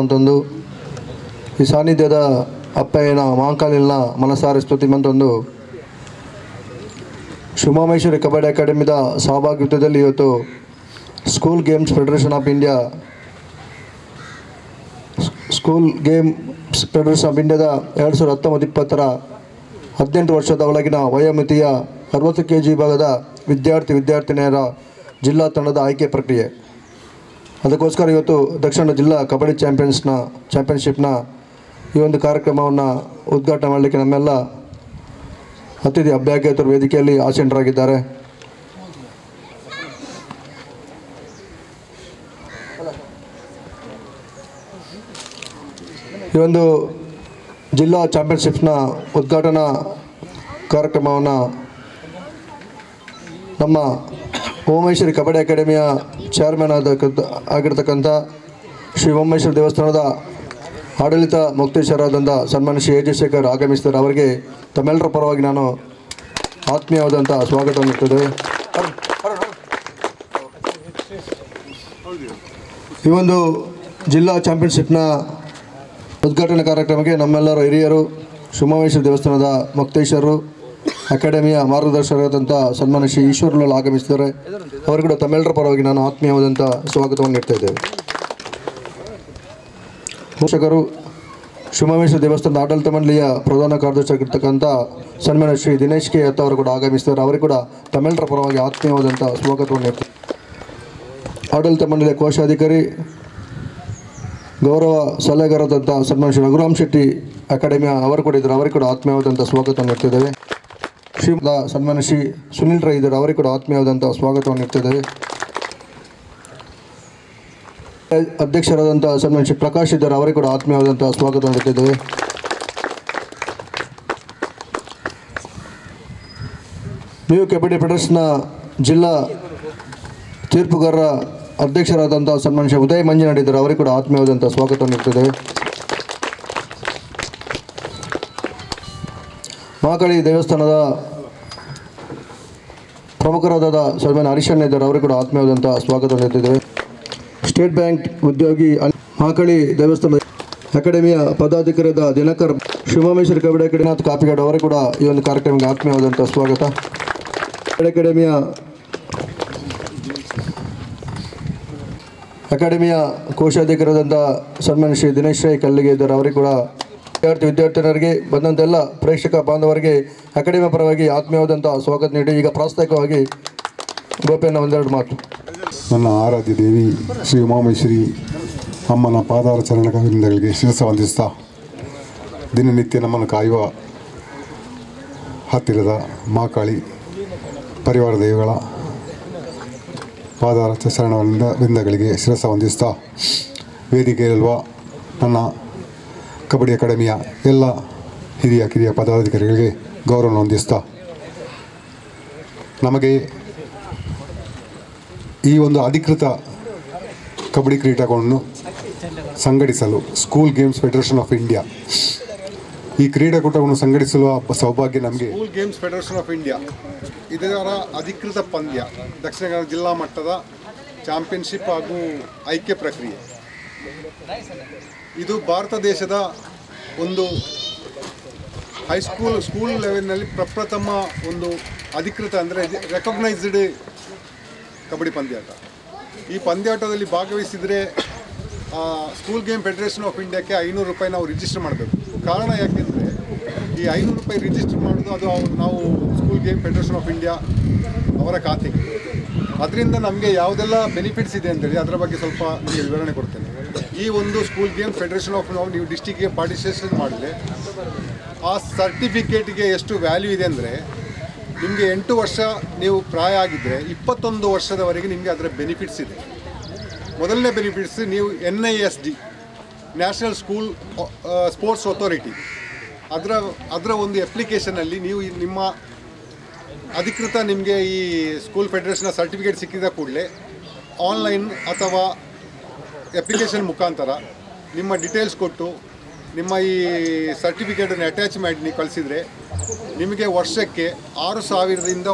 ಮಂತೊಂದು ಈ ಸಾನ್ನಿಧ್ಯದ ಅಪ್ಪಯ್ಯನ ಮಾಂಕಾಲಿನ ಮನಸಾರೆ ಸ್ತುತಿ ಮಂತೊಂದು ಶಿವಮೊಗ್ಗ ಕಬಡ್ಡಿ ಅಕಾಡೆಮಿದ ಸಹಭಾಗಿತ್ವದಲ್ಲಿ ಇವತ್ತು school games federation of India ಇಂಡಿಯಾದ 2019-20 18 ವರ್ಷದ ಒಳಗಿನ ವಯೋಮಿತಿಯ 60 kg ವಿಭಾಗದ ವಿದ್ಯಾರ್ಥಿನಿಯರ ಜಿಲ್ಲಾ ತಂಡದ ಆಯ್ಕೆ ಪ್ರಕ್ರಿಯೆ. ಅದಕ್ಕೋಸ್ಕರ ಇವತ್ತು ದಕ್ಷಿಣ ಜಿಲ್ಲಾ ಕಬಡ್ಡಿ ಚಾಂಪಿಯನ್ಶಿಪ್ನ ಈ ಒಂದು ಕಾರ್ಯಕ್ರಮವನ್ನು ಉದ್ಘಾಟನೆ ಮಾಡಲಿಕ್ಕೆ ನಮ್ಮೆಲ್ಲ ಅತಿಥಿ ಅಭ್ಯರ್ಥಿಗಳು ವೇದಿಕೆಯಲ್ಲಿ ಆಸೀನರಾಗಿದ್ದಾರೆ. ಈ ಒಂದು ಜಿಲ್ಲಾ ಚಾಂಪಿಯನ್ಶಿಪ್ನ ಉದ್ಘಾಟನಾ ಕಾರ್ಯಕ್ರಮವನ್ನು ನಮ್ಮ ಉಮಾಮಹೇಶ್ವರಿ ಕಬಡ್ಡಿ ಅಕಾಡೆಮಿಯ ಚೇರ್ಮನ್ ಆಗಿರ್ತಕ್ಕಂಥ ಶ್ರೀ ಉಮಾಮಹೇಶ್ವರಿ ದೇವಸ್ಥಾನದ ಆಡಳಿತ ಮುಕ್ತೇಶ್ವರರಾದಂಥ ಸನ್ಮಾನ್ಯ ಶ್ರೀ ಎ.ಜೆ. ಶೇಖರ್ ಆಗಮಿಸಿದ್ದಾರೆ. ಅವರಿಗೆ ತಮ್ಮೆಲ್ಲರ ಪರವಾಗಿ ನಾನು ಆತ್ಮೀಯವಾದಂಥ ಸ್ವಾಗತವನ್ನು ನೀಡ್ತೇವೆ. ಈ ಒಂದು ಜಿಲ್ಲಾ ಚಾಂಪಿಯನ್ಶಿಪ್ನ ಉದ್ಘಾಟನಾ ಕಾರ್ಯಕ್ರಮಕ್ಕೆ ನಮ್ಮೆಲ್ಲರ ಹಿರಿಯರು, ಶಿವಮೊಗ್ಗ ದೇವಸ್ಥಾನದ ಮುಕ್ತೇಶ್ವರರು, ಅಕಾಡೆಮಿಯ ಮಾರ್ಗದರ್ಶಕರಾದಂಥ ಸನ್ಮಾನ್ಯ ಶ್ರೀ ಈಶ್ವರಲಾಲ್ ಆಗಮಿಸಿದ್ದಾರೆ. ಅವರು ಕೂಡ ತಮ್ಮೆಲ್ಲರ ಪರವಾಗಿ ನಾನು ಆತ್ಮೀಯವಾದಂಥ ಸ್ವಾಗತವನ್ನು ನೀಡ್ತಾ ಇದ್ದೇವೆ. ಪೋಷಕರು, ಶಿವಮೊಗ್ಗ ದೇವಸ್ಥಾನದ ಆಡಳಿತ ಮಂಡಳಿಯ ಪ್ರಧಾನ ಕಾರ್ಯದರ್ಶಿಯಾಗಿರ್ತಕ್ಕಂಥ ಸನ್ಮಾನ್ಯ ಶ್ರೀ ದಿನೇಶ್ ಕೆ ಅವರು ಕೂಡ ಆಗಮಿಸಿದ್ದಾರೆ. ಅವರಿಗೆ ಕೂಡ ತಮ್ಮೆಲ್ಲರ ಪರವಾಗಿ ಆತ್ಮೀಯವಾದಂಥ ಸ್ವಾಗತವನ್ನು ನೀಡ್ತಾರೆ. ಆಡಳಿತ ಮಂಡಳಿಯ ಕೋಶಾಧಿಕಾರಿ, ಗೌರವ ಸಲಹೆಗಾರರಾದಂಥ ಸನ್ಮಾನ್ಯ ಶ್ರೀ ರಘುರಾಮ್ ಶೆಟ್ಟಿ ಅಕಾಡೆಮಿಯ ಅವರು ಕೂಡ ಇದ್ದಾರೆ. ಅವರಿಗೆ ಕೂಡ ಆತ್ಮೀಯವಾದಂಥ ಸ್ವಾಗತವನ್ನು ನೀಡ್ತಿದ್ದೇವೆ. ಸನ್ಮಾನ್ಯ ಶ್ರೀ ಸುನಿಲ್ ರೈ ಇದ್ದಾರೆ. ಅವರಿಗೆ ಕೂಡ ಆತ್ಮೀಯವಾದಂಥ ಸ್ವಾಗತವನ್ನು ನೀಡ್ತಿದ್ದೇವೆ. ಅಧ್ಯಕ್ಷರಾದಂಥ ಸನ್ಮಾನ್ಯ ಶ್ರೀ ಪ್ರಕಾಶ್ ಇದ್ದಾರೆ. ಅವರಿಗೆ ಕೂಡ ಆತ್ಮೀಯವಾದಂಥ ಸ್ವಾಗತವನ್ನು ನೀಡ್ತಿದ್ದೇವೆ. ನ್ಯೂ ಕಬಡ್ಡಿ ಫೆಡರೇಷನ್ನ ಜಿಲ್ಲಾ ತೀರ್ಪುಗಾರರ ಅಧ್ಯಕ್ಷರಾದಂಥ ಸನ್ಮಾನ್ಯ ಶ್ರೀ ಉದಯ್ ಮಂಜುನಾಥ್ ಇದ್ದಾರೆ. ಅವರಿಗೆ ಕೂಡ ಆತ್ಮೀಯವಾದಂಥ ಸ್ವಾಗತವನ್ನು ನೀಡ್ತಿದ್ದೇವೆ. ಮಹಾಕಾಳಿ ದೇವಸ್ಥಾನದ ಪ್ರಮುಖರಾದ ಸನ್ಮಾನ್ಯ ಹರಿಶಣ್ಣ ಇದ್ದಾರೆ. ಅವರಿಗೆ ಕೂಡ ಆತ್ಮೀಯವಾದಂಥ ಸ್ವಾಗತವನ್ನು ನೀಡ್ತಿದ್ದೇವೆ. ಸ್ಟೇಟ್ ಬ್ಯಾಂಕ್ ಉದ್ಯೋಗಿ, ಮಹಾಕಾಳಿ ದೇವಸ್ಥಾನದ ಅಕಾಡೆಮಿಯ ಪದಾಧಿಕಾರಿಯಾದ ದಿನಕರ್, ಶಿವಮೊಗ್ಗ ಕಬಡ್ಡಿ ಅಕಾಡೆಮಿ ಕಾಪಿಗಾಡ್ ಅವರಿಗೆ ಕೂಡ ಈ ಒಂದು ಕಾರ್ಯಕ್ರಮಕ್ಕೆ ಆತ್ಮೀಯವಾದಂಥ ಸ್ವಾಗತ. ಅಕಾಡೆಮಿಯ ಕೋಶಾಧಿಕಾರಿಯಾದಂಥ ಸನ್ಮಾನ್ಯ ಶ್ರೀ ದಿನೇಶ್ ರೈ ಕಲ್ಲಿಗೆ ಇದ್ದಾರೆ. ಅವರಿಗೆ ಕೂಡ ವಿದ್ಯಾರ್ಥಿನಿಯರಿಗೆ ಬಂದಂಥ ಎಲ್ಲ ಪ್ರೇಕ್ಷಕ ಬಾಂಧವರಿಗೆ ಅಕಾಡೆಮಿಯ ಪರವಾಗಿ ಆತ್ಮೀಯವಾದಂಥ ಸ್ವಾಗತ ನೀಡಿ ಈಗ ಪ್ರಾಸ್ತಾವಿಕವಾಗಿ ಗೋಪಿಯನ್ನು ಒಂದೆರಡು ಮಾತು. ನನ್ನ ಆರಾಧ್ಯ ದೇವಿ ಶ್ರೀ ಉಮಾಮಹೇಶ್ವರಿ ಅಮ್ಮನ ಪಾದಾರ ಚರಣಗಳಿಂದಗಳಿಗೆ ಶಿರಸ ವಂದಿಸ್ತಾ, ದಿನನಿತ್ಯ ನಮ್ಮನ್ನು ಕಾಯುವ ಹತ್ತಿರದ ಮಹಾಕಾಳಿ ಪರಿವಾರ ದೇವಿಗಳ ಪಾದಾರ ಚರಣಗಳಿಂದಗಳಿಗೆ ಶಿರಸ ವಂದಿಸ್ತಾ, ವೇದಿಕೆಯಲ್ಲಿರುವ ನನ್ನ ಕಬಡ್ಡಿ ಅಕಾಡೆಮಿಯ ಎಲ್ಲ ಹಿರಿಯ ಕಿರಿಯ ಪದಾಧಿಕಾರಿಗಳಿಗೆ ಗೌರವವನ್ನು ಹೊಂದಿಸ್ತಾ, ನಮಗೆ ಈ ಒಂದು ಅಧಿಕೃತ ಕಬಡ್ಡಿ ಕ್ರೀಡಾಗಳನ್ನು ಸಂಘಟಿಸಲು school games federation of India ಈ ಕ್ರೀಡಾಕೂಟವನ್ನು ಸಂಘಟಿಸುವ ಸೌಭಾಗ್ಯ ನಮಗೆ. School games federation of India ಇದರ ಅಧಿಕೃತ ಪಂದ್ಯ ದಕ್ಷಿಣ ಕನ್ನಡ ಜಿಲ್ಲಾ ಮಟ್ಟದ ಚಾಂಪಿಯನ್ಶಿಪ್ ಹಾಗೂ ಆಯ್ಕೆ ಪ್ರಕ್ರಿಯೆ. ಇದು ಭಾರತ ದೇಶದ ಒಂದು ಸ್ಕೂಲ್ ಲೆವೆಲ್ನಲ್ಲಿ ಪ್ರಪ್ರಥಮ ಒಂದು ಅಧಿಕೃತ ಅಂದರೆ ರೆಕಗ್ನೈಸ್ಡ್ ಕಬಡ್ಡಿ ಪಂದ್ಯಾಟ. ಈ ಪಂದ್ಯಾಟದಲ್ಲಿ ಭಾಗವಹಿಸಿದರೆ ಸ್ಕೂಲ್ ಗೇಮ್ ಫೆಡರೇಷನ್ ಆಫ್ ಇಂಡಿಯಾಕ್ಕೆ 500 ರೂಪಾಯಿ ನಾವು ರಿಜಿಸ್ಟರ್ ಮಾಡಬೇಕು. ಕಾರಣ ಯಾಕೆಂದರೆ ಈ 500 ರೂಪಾಯಿ ರಿಜಿಸ್ಟರ್ ಮಾಡೋದು ಅದು ನಾವು school game federation of India ಅವರ ಖಾತೆಗೆ. ಅದರಿಂದ ನಮಗೆ ಯಾವುದೆಲ್ಲ ಬೆನಿಫಿಟ್ಸ್ ಇದೆ ಅಂತೇಳಿ ಅದರ ಬಗ್ಗೆ ಸ್ವಲ್ಪ ನಿಮಗೆ ವಿವರಣೆ ಕೊಡ್ತೇನೆ. ಈ ಒಂದು ಸ್ಕೂಲ್ ಗೇಮ್ ಫೆಡರೇಷನ್ ಆಫ್ ನೀವು ಡಿಸ್ಟಿಕ್ಗೆ ಪಾರ್ಟಿಸಿಪೇಷನ್ ಮಾಡಿದರೆ ಆ ಸರ್ಟಿಫಿಕೇಟ್ಗೆ ಎಷ್ಟು ವ್ಯಾಲ್ಯೂ ಇದೆ ಅಂದರೆ, ನಿಮಗೆ 8 ವರ್ಷ ನೀವು ಪ್ರಾಯ ಆಗಿದ್ದರೆ 21 ವರ್ಷದವರೆಗೆ ನಿಮಗೆ ಅದರ ಬೆನಿಫಿಟ್ಸ್ ಇದೆ. ಮೊದಲನೇ ಬೆನಿಫಿಟ್ಸ್, ನೀವು NISD ನ್ಯಾಷನಲ್ ಸ್ಪೋರ್ಟ್ಸ್ ಅಥಾರಿಟಿ ಅದರ ಒಂದು ಅಪ್ಲಿಕೇಶನಲ್ಲಿ ನೀವು ನಿಮ್ಮ ಅಧಿಕೃತ ನಿಮಗೆ ಈ ಸ್ಕೂಲ್ ಫೆಡರೇಷನ್ನ ಸರ್ಟಿಫಿಕೇಟ್ ಸಿಕ್ಕಿದ ಕೂಡಲೇ ಆನ್ಲೈನ್ ಅಥವಾ ಅಪ್ಲಿಕೇಶನ್ ಮುಖಾಂತರ ನಿಮ್ಮ ಡೀಟೇಲ್ಸ್ ಕೊಟ್ಟು ನಿಮ್ಮ ಈ ಸರ್ಟಿಫಿಕೇಟನ್ನು ಅಟ್ಯಾಚ್ ಮಾಡಿ ನೀವು ಕಳಿಸಿದರೆ ನಿಮಗೆ ವರ್ಷಕ್ಕೆ 6,000ದಿಂದ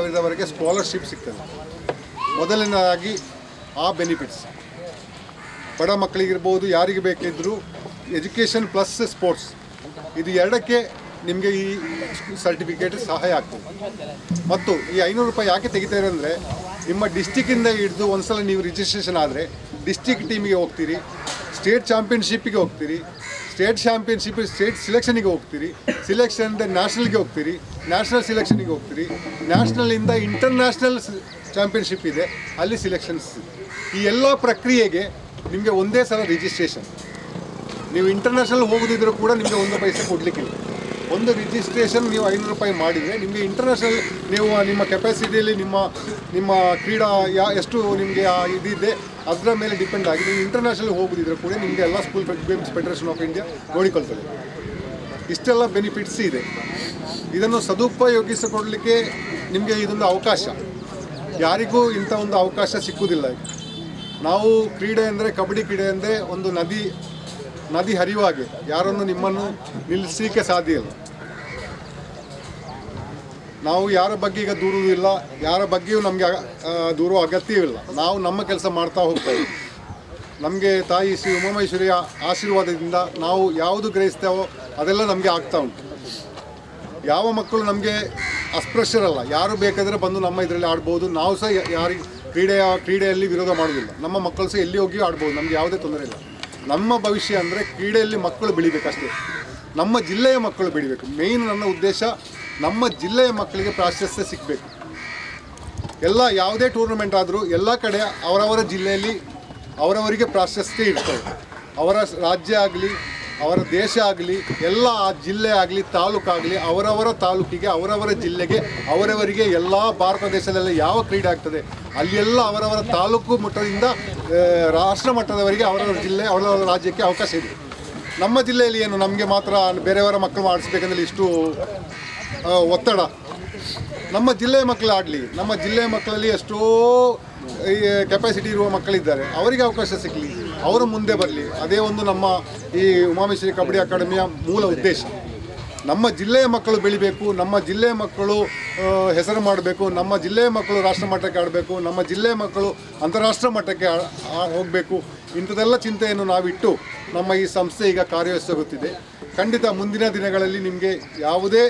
9,000ವರೆಗೆ ಸ್ಕಾಲರ್ಶಿಪ್ ಸಿಗ್ತದೆ. ಮೊದಲನೇದಾಗಿ ಆ ಬೆನಿಫಿಟ್ಸ್. ಬಡ ಮಕ್ಕಳಿಗಿರ್ಬೋದು, ಯಾರಿಗೆ ಬೇಕಿದ್ದರೂ ಎಜುಕೇಷನ್ ಪ್ಲಸ್ ಸ್ಪೋರ್ಟ್ಸ್ ಇದು ಎರಡಕ್ಕೆ ನಿಮಗೆ ಈ ಸರ್ಟಿಫಿಕೇಟ್ ಸಹಾಯ ಆಗ್ತದೆ. ಮತ್ತು ಈ 500 ರೂಪಾಯಿ ಯಾಕೆ ತೆಗಿತಾರೆ ಅಂದರೆ, ನಿಮ್ಮ ಡಿಸ್ಟಿಕ್ಕಿಂದ ಹಿಡಿದು ಒಂದ್ಸಲ ನೀವು ರಿಜಿಸ್ಟ್ರೇಷನ್ ಆದರೆ ಡಿಸ್ಟಿಕ್ ಟೀಮಿಗೆ ಹೋಗ್ತೀರಿ, ಸ್ಟೇಟ್ ಚಾಂಪಿಯನ್ಶಿಪ್ಪಿಗೆ ಹೋಗ್ತೀರಿ, ಸ್ಟೇಟ್ ಸಿಲೆಕ್ಷನಿಗೆ ಹೋಗ್ತೀರಿ, ಸಿಲೆಕ್ಷನ್ನಿಂದ ನ್ಯಾಷನಲ್ಗೆ ಹೋಗ್ತೀರಿ, ನ್ಯಾಷನಲ್ ಸಿಲೆಕ್ಷನಿಗೆ ಹೋಗ್ತೀರಿ, ನ್ಯಾಷನಲಿಂದ ಇಂಟರ್ನ್ಯಾಷನಲ್ ಚಾಂಪಿಯನ್ಶಿಪ್ ಇದೆ, ಅಲ್ಲಿ ಸಿಲೆಕ್ಷನ್ಸ್. ಈ ಎಲ್ಲ ಪ್ರಕ್ರಿಯೆಗೆ ನಿಮಗೆ ಒಂದೇ ಸಲ ರಿಜಿಸ್ಟ್ರೇಷನ್. ನೀವು ಇಂಟರ್ನ್ಯಾಷನಲ್ ಹೋಗೋದಿದ್ರೂ ಕೂಡ ನಿಮಗೆ 1 ಪೈಸೆ ಕೊಡಲಿಕ್ಕಿಲ್ಲ. ಒಂದು ರಿಜಿಸ್ಟ್ರೇಷನ್ ನೀವು 500 ರೂಪಾಯಿ ಮಾಡಿದರೆ ನಿಮಗೆ ಇಂಟರ್ನ್ಯಾಷನಲ್ ನೀವು ನಿಮ್ಮ ಕೆಪಾಸಿಟಿಯಲ್ಲಿ ನಿಮ್ಮ ಕ್ರೀಡಾ ಎಷ್ಟು ನಿಮಗೆ ಇದಿದೆ ಅದರ ಮೇಲೆ ಡಿಪೆಂಡ್ ಆಗಿ ನೀವು ಇಂಟರ್ನ್ಯಾಷನಲ್ ಹೋಗೋದಿದ್ರೆ ಕೂಡ ನಿಮಗೆ ಎಲ್ಲ school games federation of India ನೋಡಿಕೊಳ್ತದೆ. ಇಷ್ಟೆಲ್ಲ ಬೆನಿಫಿಟ್ಸ್ ಇದೆ. ಇದನ್ನು ಸದುಪಯೋಗಿಸಿಕೊಳ್ಳಲಿಕ್ಕೆ ನಿಮಗೆ ಇದೊಂದು ಅವಕಾಶ. ಯಾರಿಗೂ ಇಂಥ ಒಂದು ಅವಕಾಶ ಸಿಕ್ಕುವುದಿಲ್ಲ. ನಾವು ಕ್ರೀಡೆ ಅಂದರೆ, ಕಬಡ್ಡಿ ಕ್ರೀಡೆ ಅಂದರೆ ಒಂದು ನದಿ ಹರಿಯುವಾಗೆ, ಯಾರನ್ನು ನಿಮ್ಮನ್ನು ನಿಲ್ಲಿಸಲಿಕ್ಕೆ ಸಾಧ್ಯ ಇಲ್ಲ. ನಾವು ಯಾರ ಬಗ್ಗೆ ಈಗ ದೂರುವುದಿಲ್ಲ, ಯಾರ ಬಗ್ಗೆಯೂ ನಮಗೆ ದೂರುವ ಅಗತ್ಯವಿಲ್ಲ. ನಾವು ನಮ್ಮ ಕೆಲಸ ಮಾಡ್ತಾ ಹೋಗ್ತೇವೆ. ನಮಗೆ ತಾಯಿ ಶ್ರೀ ಉಮಾಮಹೇಶ್ವರಿಯ ಆಶೀರ್ವಾದದಿಂದ ನಾವು ಯಾವುದು ಗ್ರಹಿಸ್ತೇವೋ ಅದೆಲ್ಲ ನಮಗೆ ಆಗ್ತಾ ಉಂಟು. ಯಾವ ಮಕ್ಕಳು ನಮಗೆ ಅಸ್ಪೃಶ್ಯರಲ್ಲ, ಯಾರು ಬೇಕಾದರೆ ಬಂದು ನಮ್ಮ ಇದರಲ್ಲಿ ಆಡ್ಬೋದು. ನಾವು ಸಹ ಯಾರಿಗೆ ಕ್ರೀಡೆಯಲ್ಲಿ ವಿರೋಧ ಮಾಡೋದಿಲ್ಲ. ನಮ್ಮ ಮಕ್ಕಳು ಸಹ ಎಲ್ಲಿ ಹೋಗಿಯೂ ಆಡ್ಬೋದು, ನಮಗೆ ಯಾವುದೇ ತೊಂದರೆ ಇಲ್ಲ. ನಮ್ಮ ಭವಿಷ್ಯ ಅಂದರೆ ಕ್ರೀಡೆಯಲ್ಲಿ ಮಕ್ಕಳು ಬೆಳಿಬೇಕಷ್ಟೇ. ನಮ್ಮ ಜಿಲ್ಲೆಯ ಮಕ್ಕಳು ಬೆಳಿಬೇಕು. ಮೇಯ್ನ್ ನನ್ನ ಉದ್ದೇಶ ನಮ್ಮ ಜಿಲ್ಲೆಯ ಮಕ್ಕಳಿಗೆ ಪ್ರಾಶಸ್ತ್ಯ ಸಿಗಬೇಕು. ಎಲ್ಲ ಯಾವುದೇ ಟೂರ್ನಮೆಂಟ್ ಆದರೂ ಎಲ್ಲ ಕಡೆ ಅವರವರ ಜಿಲ್ಲೆಯಲ್ಲಿ ಅವರವರಿಗೆ ಪ್ರಾಶಸ್ತ್ಯ ಇರ್ತದೆ. ಅವರ ರಾಜ್ಯ ಆಗಲಿ, ಅವರ ದೇಶ ಆಗಲಿ, ಎಲ್ಲ ಆ ಜಿಲ್ಲೆ ಆಗಲಿ, ತಾಲೂಕಾಗಲಿ, ಅವರವರ ತಾಲೂಕಿಗೆ, ಅವರವರ ಜಿಲ್ಲೆಗೆ, ಅವರವರಿಗೆ ಎಲ್ಲ ಭಾರತ ದೇಶದಲ್ಲಿ ಯಾವ ಕ್ರೀಡೆ ಆಗ್ತದೆ ಅಲ್ಲೆಲ್ಲ ಅವರವರ ತಾಲೂಕು ಮಟ್ಟದಿಂದ ರಾಷ್ಟ್ರ ಮಟ್ಟದವರೆಗೆ ಅವರವರ ಜಿಲ್ಲೆ, ಅವರವರ ರಾಜ್ಯಕ್ಕೆ ಅವಕಾಶ ಇದೆ. ನಮ್ಮ ಜಿಲ್ಲೆಯಲ್ಲಿ ಏನು ನಮಗೆ ಮಾತ್ರ ಬೇರೆಯವರ ಮಕ್ಕಳು ಆಡಿಸ್ಬೇಕಂದ್ರೆ ಇಷ್ಟು ಒತ್ತಡ? ನಮ್ಮ ಜಿಲ್ಲೆಯ ಮಕ್ಕಳು ಆಡಲಿ. ನಮ್ಮ ಜಿಲ್ಲೆಯ ಮಕ್ಕಳಲ್ಲಿ ಎಷ್ಟೋ ಕೆಪಾಸಿಟಿ ಇರುವ ಮಕ್ಕಳಿದ್ದಾರೆ, ಅವರಿಗೆ ಅವಕಾಶ ಸಿಗಲಿ, ಅವರು ಮುಂದೆ ಬರಲಿ. ಅದೇ ಒಂದು ನಮ್ಮ ಈ ಉಮಾಮಹೇಶ್ವರಿ ಕಬಡ್ಡಿ ಅಕಾಡೆಮಿಯ ಮೂಲ ಉದ್ದೇಶ. ನಮ್ಮ ಜಿಲ್ಲೆಯ ಮಕ್ಕಳು ಬೆಳಿಬೇಕು, ನಮ್ಮ ಜಿಲ್ಲೆಯ ಮಕ್ಕಳು ಹೆಸರು ಮಾಡಬೇಕು, ನಮ್ಮ ಜಿಲ್ಲೆಯ ಮಕ್ಕಳು ರಾಷ್ಟ್ರ ಮಟ್ಟಕ್ಕೆ ಆಡಬೇಕು, ನಮ್ಮ ಜಿಲ್ಲೆಯ ಮಕ್ಕಳು ಅಂತಾರಾಷ್ಟ್ರ ಮಟ್ಟಕ್ಕೆ ಹೋಗಬೇಕು. ಇಂಥದ್ದೆಲ್ಲ ಚಿಂತೆಯನ್ನು ನಾವಿಟ್ಟು ನಮ್ಮ ಈ ಸಂಸ್ಥೆ ಈಗ ಕಾರ್ಯನಿರ್ವಹಿಸುತ್ತಿದೆ. ಖಂಡಿತ ಮುಂದಿನ ದಿನಗಳಲ್ಲಿ ನಿಮಗೆ ಯಾವುದೇ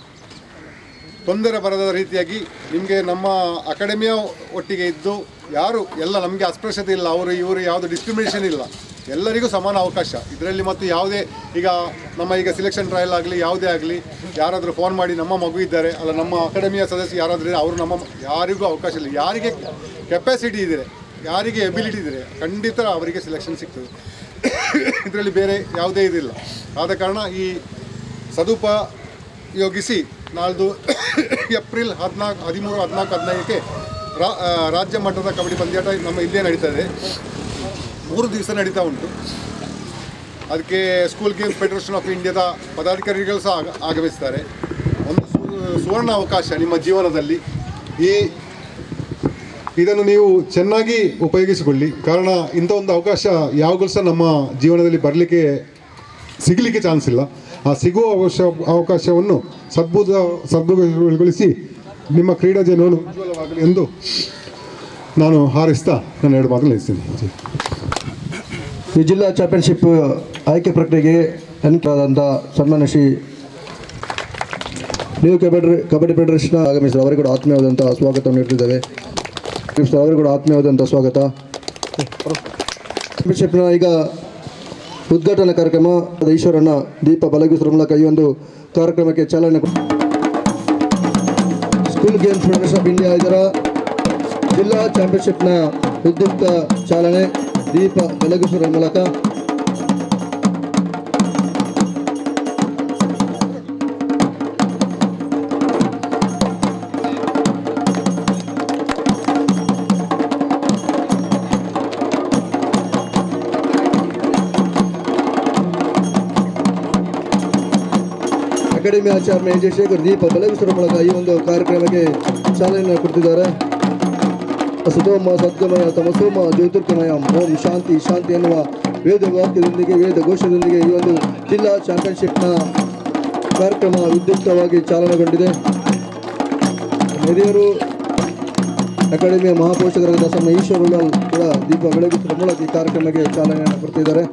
ತೊಂದರೆ ಬರದ ರೀತಿಯಾಗಿ ನಿಮಗೆ ನಮ್ಮ ಅಕಾಡೆಮಿಯ ಒಟ್ಟಿಗೆ ಇದ್ದು ಎಲ್ಲ ನಮಗೆ ಅಸ್ಪೃಶ್ಯತೆ ಇಲ್ಲ, ಅವರು ಇವರು ಯಾವುದು ಡಿಸ್ಕ್ರಿಮಿನೇಷನ್ ಇಲ್ಲ, ಎಲ್ಲರಿಗೂ ಸಮಾನ ಅವಕಾಶ ಇದರಲ್ಲಿ. ಮತ್ತು ಯಾವುದೇ ಈಗ ಸಿಲೆಕ್ಷನ್ ಟ್ರಯಲ್ ಆಗಲಿ ಯಾವುದೇ ಆಗಲಿ ಯಾರಾದರೂ ಫೋನ್ ಮಾಡಿ ನಮ್ಮ ಮಗು ಇದ್ದಾರೆ ಅಲ್ಲ, ನಮ್ಮ ಅಕಾಡೆಮಿಯ ಸದಸ್ಯ ಯಾರಾದರೂ ಅವರು ಯಾರಿಗೂ ಅವಕಾಶ ಇಲ್ಲ. ಯಾರಿಗೆ ಕೆಪಾಸಿಟಿ ಇದ್ದರೆ, ಯಾರಿಗೆ ಎಬಿಲಿಟಿ ಇದ್ದರೆ ಖಂಡಿತ ಅವರಿಗೆ ಸಿಲೆಕ್ಷನ್ ಸಿಗ್ತದೆ. ಇದರಲ್ಲಿ ಬೇರೆ ಯಾವುದೇ ಇದಿಲ್ಲ. ಆದ ಕಾರಣ ಈ ಸದುಪಯೋಗಿಸಿ ನಾಳ್ದು ಏಪ್ರಿಲ್ 13, 14, 15ಕ್ಕೆ ರಾಜ್ಯ ಮಟ್ಟದ ಕಬಡ್ಡಿ ಪಂದ್ಯಾಟ ನಮ್ಮ ಇಲ್ಲೇ ನಡೀತದೆ. 3 ದಿವಸ ನಡೀತಾ ಉಂಟು. ಅದಕ್ಕೆ ಸ್ಕೂಲ್ ಗೇಮ್ಸ್ ಫೆಡರೇಷನ್ ಆಫ್ ಇಂಡಿಯಾದ ಪದಾಧಿಕಾರಿಗಳು ಸಹ ಆಗಮಿಸ್ತಾರೆ. ಒಂದು ಸುವರ್ಣ ಅವಕಾಶ ನಿಮ್ಮ ಜೀವನದಲ್ಲಿ. ಇದನ್ನು ನೀವು ಚೆನ್ನಾಗಿ ಉಪಯೋಗಿಸಿಕೊಳ್ಳಿ. ಕಾರಣ ಇಂಥ ಒಂದು ಅವಕಾಶ ಯಾವಾಗಲೂ ಸಹ ನಮ್ಮ ಜೀವನದಲ್ಲಿ ಸಿಗಲಿಕ್ಕೆ ಚಾನ್ಸ್ ಇಲ್ಲ. ಆ ಸಿಗುವ ಅವಕಾಶವನ್ನು ಸದ್ಭುತಗೊಳಿಸಿ ನಿಮ್ಮ ಕ್ರೀಡಾ ಜೀವನವನ್ನು ಉಜ್ವಲವಾಗಲಿ ಎಂದು ನಾನು ಹಾರೈಸ್ತಾ ನಾನು 2 ಮಾತನ್ನು ನಿಲ್ಲಿಸ್ತೀನಿ. ಈ ಜಿಲ್ಲಾ ಚಾಂಪಿಯನ್ಶಿಪ್ ಆಯ್ಕೆ ಪ್ರಕ್ರಿಯೆಗೆ ಅನುಕೂಲವಾದಂಥ ಸನ್ಮಾನ್ಯ ಶ್ರೀ ನ್ಯೂ ಕಬಡ್ಡಿ ಫೆಡರೇಷನ್ ಆಗಮಿಸಿದ ಅವರಿಗೆ ಕೂಡ ಆತ್ಮೀಯವಾದಂಥ ಸ್ವಾಗತವನ್ನು ನೀಡ್ತಿದ್ದೇವೆ. ಅವರಿಗೆ ಕೂಡ ಆತ್ಮೀಯವಾದಂಥ ಸ್ವಾಗತ. ಚಾಂಪಿಯನ್ಶಿಪ್ನ ಈಗ ಉದ್ಘಾಟನಾ ಕಾರ್ಯಕ್ರಮ ಈಶ್ವರಣ್ಣ ದೀಪ ಬೆಳಗಿಸುವ ಮೂಲಕ ಈ ಒಂದು ಕಾರ್ಯಕ್ರಮಕ್ಕೆ ಚಾಲನೆ. School games federation of India ಇದರ ಜಿಲ್ಲಾ ಚಾಂಪಿಯನ್ಶಿಪ್ನ ಉದ್ಯುಕ್ತ ಚಾಲನೆ ದೀಪ ಬೆಳಗಿಸುವ ಮೂಲಕ ಅಕಾಡೆಮಿ ಆಚಾರ್ಯ ವಿಜಯಶೇಖರ್ ದೀಪ ಬೆಳಗಿಸುವ ಮೂಲಕ ಈ ಒಂದು ಕಾರ್ಯಕ್ರಮಕ್ಕೆ ಚಾಲನೆ ಕೊಡ್ತಿದ್ದಾರೆ. ಸತೋಮ ಸದ್ಗಮಯ ತಮಸೋಮ ಜ್ಯೋತಿರ್ಗಮಯ ಓಂ ಶಾಂತಿ ಶಾಂತಿ ಎನ್ನುವ ವೇದ ವಾಕ್ಯದೊಂದಿಗೆ ವೇದ ಘೋಷದೊಂದಿಗೆ ಈ ಒಂದು ಜಿಲ್ಲಾ ಚಾಂಪಿಯನ್ಶಿಪ್ನ ಕಾರ್ಯಕ್ರಮ ವಿದ್ಯುಕ್ತವಾಗಿ ಚಾಲನೆಗೊಂಡಿದೆ. ಹಿರಿಯರು ಅಕಾಡೆಮಿಯ ಮಹಾಪೋಷಕರಾದ ಈಶ್ವರಲಾಲ್ ಕೂಡ ದೀಪ ಬೆಳಗಿಸುವ ಮೂಲಕ ಈ ಕಾರ್ಯಕ್ರಮಕ್ಕೆ ಚಾಲನೆಯನ್ನು ಕೊಡ್ತಿದ್ದಾರೆ.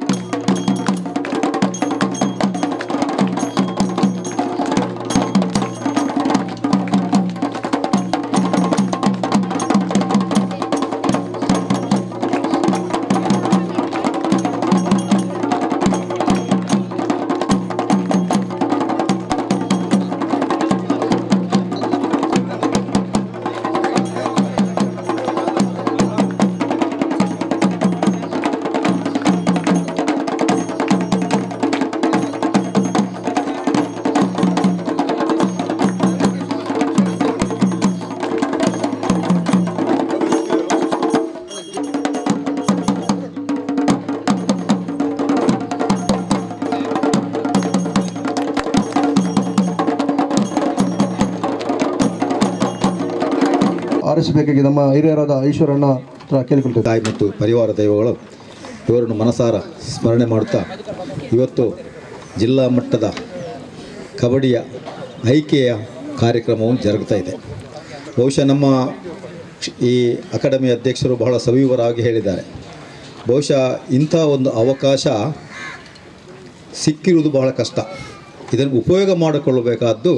ಆರಿಸಬೇಕಾಗಿ ನಮ್ಮ ಹಿರಿಯರಾದ ಈಶ್ವರಣ್ಣ ಹತ್ರ ಕೇಳಿಕೊಳ್ತೇವೆ. ತಾಯಿ ಮತ್ತು ಪರಿವಾರ ದೈವಗಳು ಇವರನ್ನು ಮನಸಾರ ಸ್ಮರಣೆ ಮಾಡುತ್ತಾ ಇವತ್ತು ಜಿಲ್ಲಾ ಮಟ್ಟದ ಕಬಡ್ಡಿಯ ಐಕ್ಯೆಯ ಕಾರ್ಯಕ್ರಮವು ಜರುಗ್ತಾ ಇದೆ. ಬಹುಶಃ ನಮ್ಮ ಈ ಅಕಾಡೆಮಿ ಅಧ್ಯಕ್ಷರು ಬಹಳ ಸವಿವರವಾಗಿ ಹೇಳಿದ್ದಾರೆ. ಬಹುಶಃ ಇಂಥ ಒಂದು ಅವಕಾಶ ಸಿಕ್ಕಿರುವುದು ಬಹಳ ಕಷ್ಟ. ಇದನ್ನು ಉಪಯೋಗ ಮಾಡಿಕೊಳ್ಳಬೇಕಾದ್ದು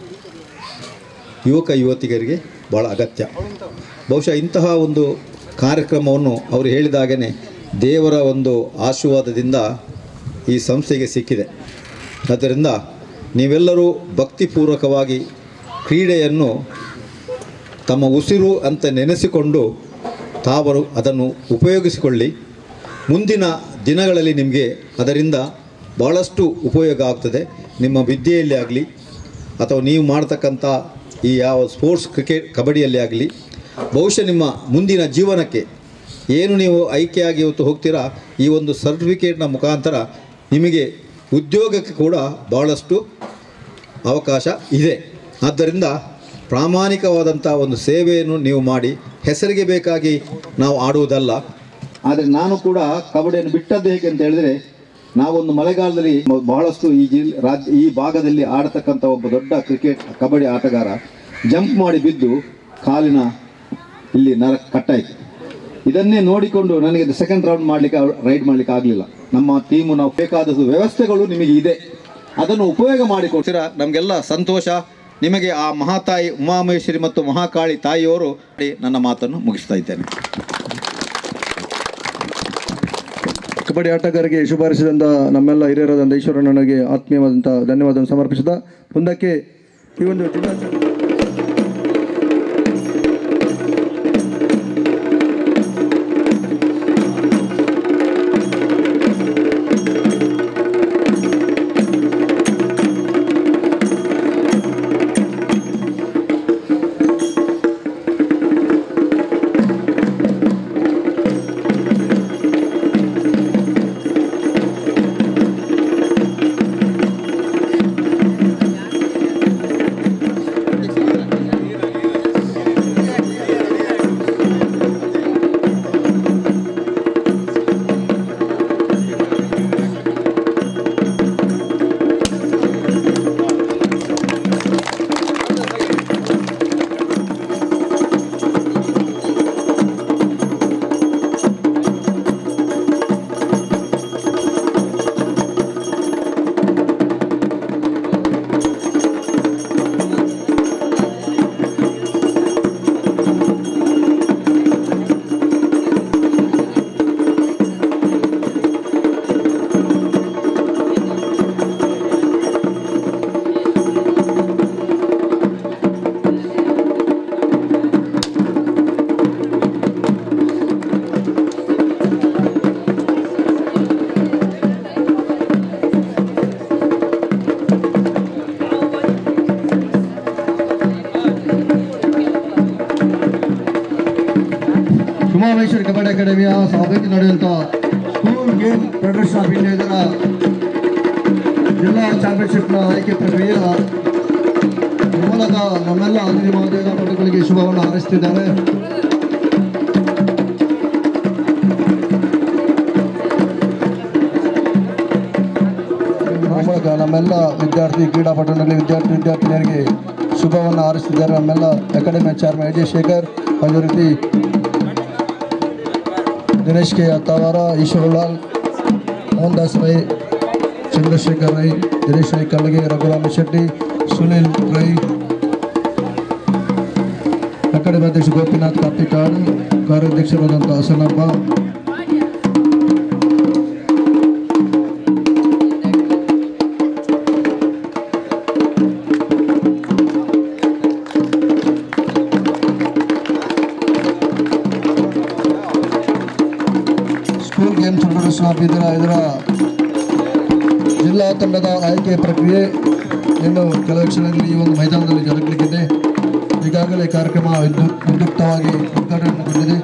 ಯುವಕ ಯುವತಿಯರಿಗೆ ಭಾಳ ಅಗತ್ಯ. ಬಹುಶಃ ಇಂತಹ ಒಂದು ಕಾರ್ಯಕ್ರಮವನ್ನು ಅವರು ಹೇಳಿದಾಗೇ ದೇವರ ಒಂದು ಆಶೀರ್ವಾದದಿಂದ ಈ ಸಂಸ್ಥೆಗೆ ಸಿಕ್ಕಿದೆ. ಆದ್ದರಿಂದ ನೀವೆಲ್ಲರೂ ಭಕ್ತಿಪೂರ್ವಕವಾಗಿ ಕ್ರೀಡೆಯನ್ನು ತಮ್ಮ ಉಸಿರು ಅಂತ ನೆನೆಸಿಕೊಂಡು ತಾವರು ಅದನ್ನು ಉಪಯೋಗಿಸಿಕೊಳ್ಳಿ. ಮುಂದಿನ ದಿನಗಳಲ್ಲಿ ನಿಮಗೆ ಅದರಿಂದ ಭಾಳಷ್ಟು ಉಪಯೋಗ ಆಗ್ತದೆ. ನಿಮ್ಮ ವಿದ್ಯೆಯಲ್ಲಿ ಆಗಲಿ ಅಥವಾ ನೀವು ಮಾಡ್ತಕ್ಕಂಥ ಈ ಯಾವ ಸ್ಪೋರ್ಟ್ಸ್ ಕ್ರಿಕೆಟ್ ಕಬಡ್ಡಿಯಲ್ಲಿ ಆಗಲಿ ಬಹುಶಃ ನಿಮ್ಮ ಮುಂದಿನ ಜೀವನಕ್ಕೆ ಏನು ನೀವು ಆಯ್ಕೆಯಾಗಿ ಇವತ್ತು ಹೋಗ್ತೀರಾ ಈ ಒಂದು ಸರ್ಟಿಫಿಕೇಟ್ನ ಮುಖಾಂತರ ನಿಮಗೆ ಉದ್ಯೋಗಕ್ಕೆ ಕೂಡ ಭಾಳಷ್ಟು ಅವಕಾಶ ಇದೆ. ಆದ್ದರಿಂದ ಪ್ರಾಮಾಣಿಕವಾದಂಥ ಒಂದು ಸೇವೆಯನ್ನು ನೀವು ಮಾಡಿ, ಹೆಸರಿಗೆ ಬೇಕಾಗಿ ನಾವು ಆಡುವುದಲ್ಲ. ಆದರೆ ನಾನು ಕೂಡ ಕಬಡ್ಡಿಯನ್ನು ಬಿಟ್ಟದ್ದು ಹೇಗೆ ಅಂತ ಹೇಳಿದರೆ, ನಾವೊಂದು ಮಳೆಗಾಲದಲ್ಲಿ ಬಹಳಷ್ಟು ಈ ಭಾಗದಲ್ಲಿ ಆಡತಕ್ಕಂಥ ಒಬ್ಬ ದೊಡ್ಡ ಕ್ರಿಕೆಟ್ ಕಬಡ್ಡಿ ಆಟಗಾರ ಜಂಪ್ ಮಾಡಿ ಬಿದ್ದು ಕಾಲಿನ ಇಲ್ಲಿ ಕಟ್ಟಾಯಿತು. ಇದನ್ನೇ ನೋಡಿಕೊಂಡು ನನಗೆ ಸೆಕೆಂಡ್ ರೈಡ್ ಮಾಡಲಿಕ್ಕೆ ಆಗಲಿಲ್ಲ. ನಮ್ಮ ಟೀಮು ನಾವು ಬೇಕಾದದ್ದು ವ್ಯವಸ್ಥೆಗಳು ನಿಮಗೆ ಇದೆ, ಅದನ್ನು ಉಪಯೋಗ ಮಾಡಿಕೊಡ್ತೀರಾ ನಮಗೆಲ್ಲ ಸಂತೋಷ. ನಿಮಗೆ ಆ ಮಹಾತಾಯಿ ಉಮಾಮಹೇಶ್ವರಿ ಮತ್ತು ಮಹಾಕಾಳಿ ತಾಯಿಯವರು ನನ್ನ ಮಾತನ್ನು ಮುಗಿಸ್ತಾ ಇದ್ದೇನೆ. ಕಬಡ್ಡಿ ಆಟಗಾರರಿಗೆ ಶುಭಾರಿಸಿದಂಥ ನಮ್ಮೆಲ್ಲ ಹಿರಿಯರಾದಂಥ ಈಶ್ವರಣ್ಣನಿಗೆ ಆತ್ಮೀಯವಾದಂಥ ಧನ್ಯವಾದವನ್ನು ಸಮರ್ಪಿಸಿದ ಮುಂದಕ್ಕೆ ಈ ಒಂದು ಜಿಲ್ಲಾ ಉಮಾಮಹೇಶ್ವರಿ ಕಬಡ್ಡಿ ಅಕಾಡೆಮಿಯ ಸಹಭಾಗಿ ನಡೆಯುವಂಥ school game federation of India ಇದರ ಜಿಲ್ಲಾ ಚಾಂಪಿಯನ್ಶಿಪ್ನ ಆಯ್ಕೆ ಪ್ರಕ್ರಿಯೆಯ ಮೂಲಕ ನಮ್ಮೆಲ್ಲ ಅತಿಥಿ ಮಹೋದಯ ಪಟುಗಳಿಗೆ ಶುಭವನ್ನು ಹಾರೈಸುತ್ತಿದ್ದಾರೆ. ಮೂಲಕ ನಮ್ಮೆಲ್ಲ ಕ್ರೀಡಾಪಟುಗಳಲ್ಲಿ ವಿದ್ಯಾರ್ಥಿನಿಯರಿಗೆ ಶುಭವನ್ನು ಹಾರೈಸುತ್ತಿದ್ದಾರೆ. ನಮ್ಮೆಲ್ಲ ಅಕಾಡೆಮಿಯ ಚೇರ್ಮನ್ ಅಜಯ್ ಶೇಖರ್, ಅದೇ ರೀತಿ दिनेश के अतावारा, ईश्वरलाल, मोहनदास रೈ, चंद्रशेखर रೈ, दिनेश रೈ कलगे, रघुराम शेट्टी, सुनील रೈ, अकाಡೆಮಿ अध्यक्ष ಗೋಪಿನಾಥ್ ಕಾಪಿಕಾಡ್, ಕಾರ್ಯಾಧ್ಯಕ್ಷರಾದಂಥ Hasanappa, school games federation of ಇದರ ಜಿಲ್ಲಾ ತಂಡದ ಆಯ್ಕೆ ಪ್ರಕ್ರಿಯೆ ಇನ್ನು ಕೆಲವು ಕ್ಷಣದಲ್ಲಿ ಈ ಒಂದು ಮೈದಾನದಲ್ಲಿ ಜರುಗಲಿಕ್ಕಿದೆ. ಈಗಾಗಲೇ ಕಾರ್ಯಕ್ರಮ ವಿದ್ಯುಕ್ತವಾಗಿ ಉದ್ಘಾಟನೆಗೊಂಡಿದೆ.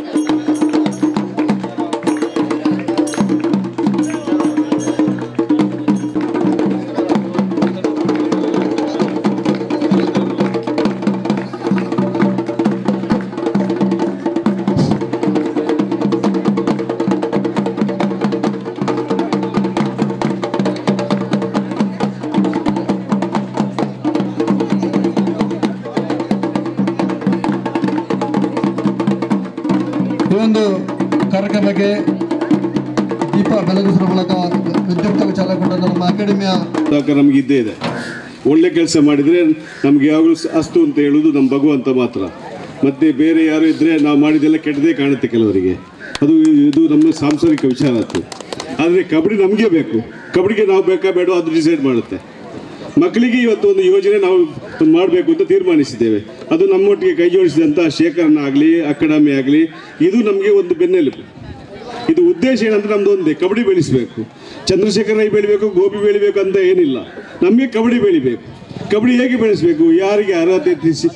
ಈ ಒಂದು ಕಾರ್ಯಕ್ರಮಕ್ಕೆ ದೀಪ ಬೆಳಗಿಸುವ ಮೂಲಕ ವಿದ್ಯುಕ್ತ ಚಾಲಕಗೊಂಡ ನಮ್ಮ ಅಕಾಡೆಮಿಯ ನಮಗೆ ಇದ್ದೇ ಇದೆ. ಒಳ್ಳೆ ಕೆಲಸ ಮಾಡಿದರೆ ನಮಗೆ ಯಾವಾಗಲೂ ಅಸ್ತು ಅಂತ ಹೇಳುವುದು ನಮ್ಮ ಭಗವಂತ ಮಾತ್ರ. ಮತ್ತು ಬೇರೆ ಯಾರು ಇದ್ದರೆ ನಾವು ಮಾಡಿದ್ದೆಲ್ಲ ಕೆಟ್ಟದೇ ಕಾಣುತ್ತೆ ಕೆಲವರಿಗೆ. ಇದು ನಮ್ಮ ಸಾಂಸಾರಿಕ ವಿಚಾರ ಆಯ್ತು. ಆದರೆ ಕಬಡ್ಡಿ ನಮಗೆ ಬೇಕು. ಕಬಡ್ಡಿಗೆ ನಾವು ಬೇಕಾ ಬೇಡ ಅದು ಡಿಸೈಡ್ ಮಾಡುತ್ತೆ. ಮಕ್ಕಳಿಗೆ ಇವತ್ತು ಒಂದು ಯೋಜನೆ ನಾವು ಮಾಡಬೇಕು ಅಂತ ತೀರ್ಮಾನಿಸಿದ್ದೇವೆ. ಅದು ನಮ್ಮೊಟ್ಟಿಗೆ ಕೈ ಜೋಡಿಸಿದಂಥ ಶೇಖರಣ್ಣ ಆಗಲಿ, ಅಕಾಡೆಮಿ ಆಗಲಿ, ಇದು ನಮಗೆ ಒಂದು ಬೆನ್ನೆಲುಬು. ಇದು ಉದ್ದೇಶ ಏನಂದ್ರೆ ನಮ್ಮದು ಒಂದೇ, ಕಬಡ್ಡಿ ಬೆಳೆಸಬೇಕು. ಚಂದ್ರಶೇಖರ ರೈ ಬೆಳಿಬೇಕು, ಗೋಪಿ ಬೆಳಿಬೇಕು ಅಂತ ಏನಿಲ್ಲ. ನಮಗೆ ಕಬಡ್ಡಿ ಬೆಳಿಬೇಕು. ಕಬಡ್ಡಿ ಹೇಗೆ ಬೆಳೆಸಬೇಕು? ಯಾರಿಗೆ ಅರ್ಹತೆ